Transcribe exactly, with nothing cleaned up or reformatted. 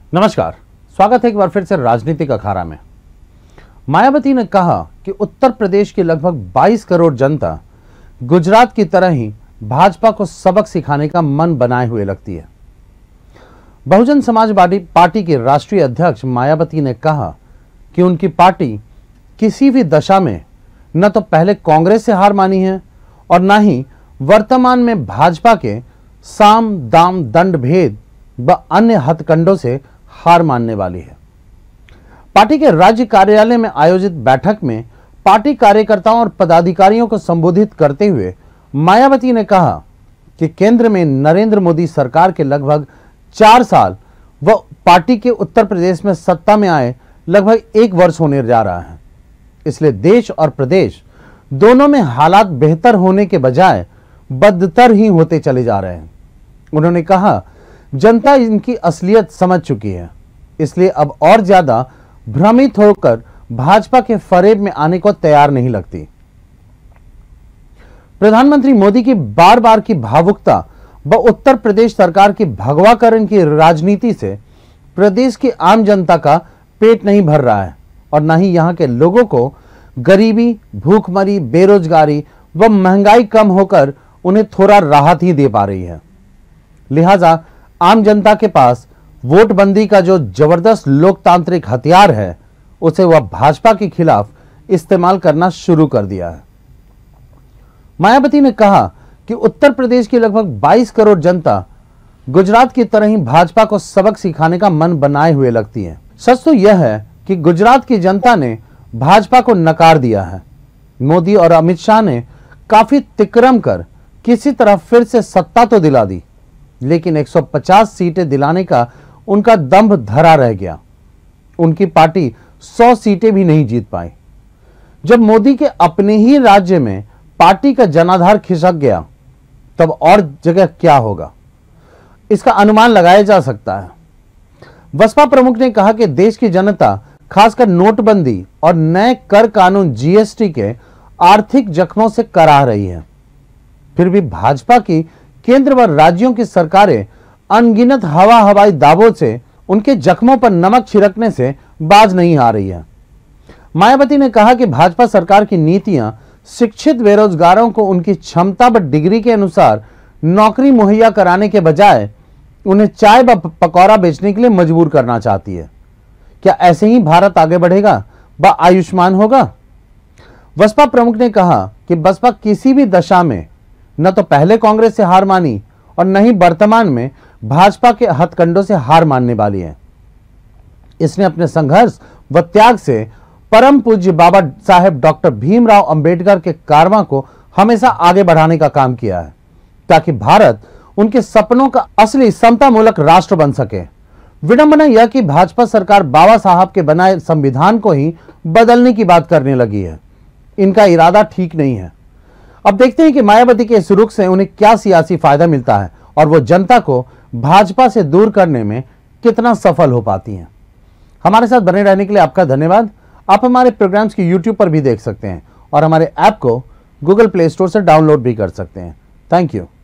नमस्कार, स्वागत है एक बार फिर से राजनीतिक अखाड़ा में। मायावती ने कहा कि उत्तर प्रदेश की लगभग बाईस करोड़ जनता गुजरात की तरह ही भाजपा को सबक सिखाने का मन बनाए हुए लगती है। बहुजन समाजवादी पार्टी की राष्ट्रीय अध्यक्ष मायावती ने कहा कि उनकी पार्टी किसी भी दशा में न तो पहले कांग्रेस से हार मानी है और न ही वर्तमान में भाजपा के साम दाम दंड भेद व अन्य हथकंडों से हार मानने वाली है। पार्टी के राज्य कार्यालय में आयोजित बैठक में पार्टी कार्यकर्ताओं और पदाधिकारियों को संबोधित करते हुए मायावती ने कहा कि केंद्र में नरेंद्र मोदी सरकार के लगभग चार साल व पार्टी के उत्तर प्रदेश में सत्ता में आए लगभग एक वर्ष होने जा रहा है। इसलिए देश और प्रदेश दोनों में हालात बेहतर होने के बजाय बदतर ही होते चले जा रहे हैं। उन्होंने कहा, जनता इनकी असलियत समझ चुकी है, इसलिए अब और ज्यादा भ्रमित होकर भाजपा के फरेब में आने को तैयार नहीं लगती। प्रधानमंत्री मोदी की बार बार की भावुकता व उत्तर प्रदेश सरकार की भगवाकरण की राजनीति से प्रदेश की आम जनता का पेट नहीं भर रहा है और न ही यहां के लोगों को गरीबी, भूखमरी, बेरोजगारी व महंगाई कम होकर उन्हें थोड़ा राहत ही दे पा रही है। लिहाजा आम जनता के पास वोटबंदी का जो जबरदस्त लोकतांत्रिक हथियार है उसे वह भाजपा के खिलाफ इस्तेमाल करना शुरू कर दिया है। मायावती ने कहा कि उत्तर प्रदेश की लगभग बाईस करोड़ जनता गुजरात की तरह ही भाजपा को सबक सिखाने का मन बनाए हुए लगती है। सच तो यह है कि गुजरात की जनता ने भाजपा को नकार दिया है। मोदी और अमित शाह ने काफी तिकरम कर किसी तरह फिर से सत्ता तो दिला दी, लेकिन एक सौ पचास सीटें दिलाने का उनका दंभ धरा रह गया। उनकी पार्टी सौ सीटें भी नहीं जीत पाई। जब मोदी के अपने ही राज्य में पार्टी का जनाधार खिसक गया, तब और जगह क्या होगा, इसका अनुमान लगाया जा सकता है। बसपा प्रमुख ने कहा कि देश की जनता खासकर नोटबंदी और नए कर कानून जीएसटी के आर्थिक जख्मों से कराह रही है। फिर भी भाजपा की केंद्र व राज्यों की सरकारें अनगिनत हवा हवाई दावों से उनके जख्मों पर नमक छिड़कने से बाज नहीं आ रही है। मायावती ने कहा कि भाजपा सरकार की नीतियां शिक्षित बेरोजगारों को उनकी क्षमता व डिग्री के अनुसार नौकरी मुहैया कराने के बजाय उन्हें चाय व पकौड़ा बेचने के लिए मजबूर करना चाहती है। क्या ऐसे ही भारत आगे बढ़ेगा व आयुष्मान होगा? बसपा प्रमुख ने कहा कि बसपा किसी भी दशा में न तो पहले कांग्रेस से हार मानी और न ही वर्तमान में भाजपा के हथकंडों से हार मानने वाली है। इसने अपने संघर्ष व त्याग से परम पूज्य बाबा साहेब डॉक्टर भीमराव अंबेडकर के कारवां को हमेशा आगे बढ़ाने का काम किया है, ताकि भारत उनके सपनों का असली समतामूलक राष्ट्र बन सके। विडंबना यह कि भाजपा सरकार बाबा साहब के बनाए संविधान को ही बदलने की बात करने लगी है। इनका इरादा ठीक नहीं है। अब देखते हैं कि मायावती के इस रुख से उन्हें क्या सियासी फायदा मिलता है और वो जनता को भाजपा से दूर करने में कितना सफल हो पाती हैं। हमारे साथ बने रहने के लिए आपका धन्यवाद। आप हमारे प्रोग्राम्स की यूट्यूब पर भी देख सकते हैं और हमारे ऐप को गूगल प्ले स्टोर से डाउनलोड भी कर सकते हैं। Thank you.